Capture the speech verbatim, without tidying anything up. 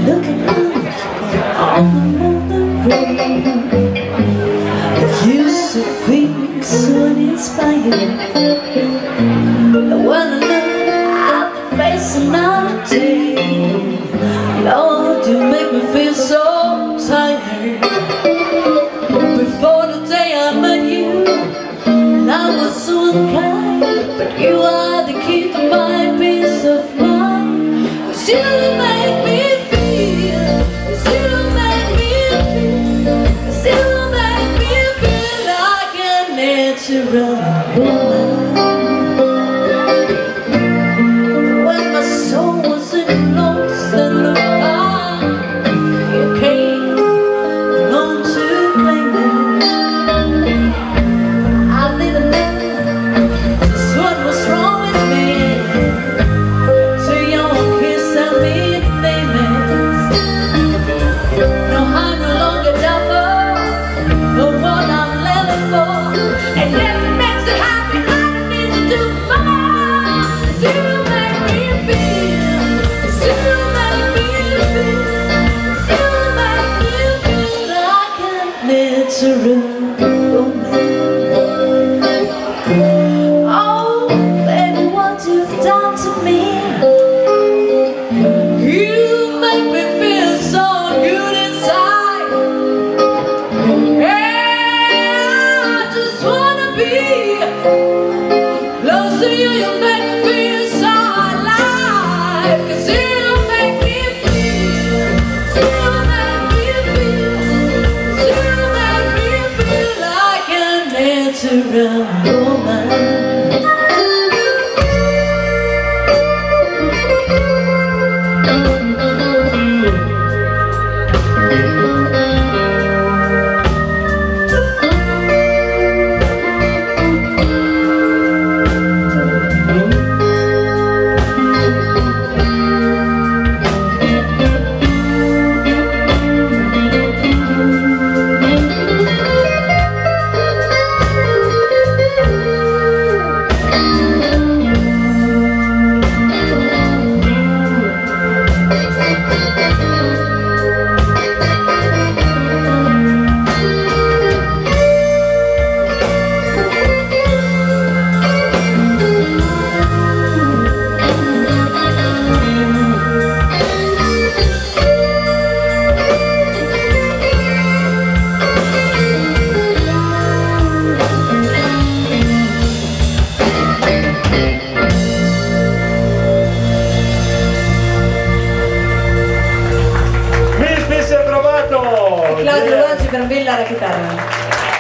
looking out on the road. It used to feel so uninspired. When I look at the face another day, Lord, you make me feel so tired. Before the day I met you, I was so unkind, but you are the key to my peace of mind. 'Cause you make me feel, 'cause you make me feel, 'cause you make me feel like a natural woman. When my soul was in lost and the fire, you came along to claim it. I didn't know just what was wrong with me. To your kiss and me nameless. No, I'm no longer devil, the one I'm living for. And if it makes you happy, I don't need to do more. 'Cause you make me feel, 'cause you make me feel, 'cause you make me feel like a natural woman. Oh, baby, what you've done to me. You make me feel so good inside. Yeah, I just wanna be close to you. You make me feel so alive. 'Cause you make me feel, 'cause you make me feel, 'cause you make me feel like a natural woman. Mi spesse approvato! Claudio Loggi per Bella la chitarra.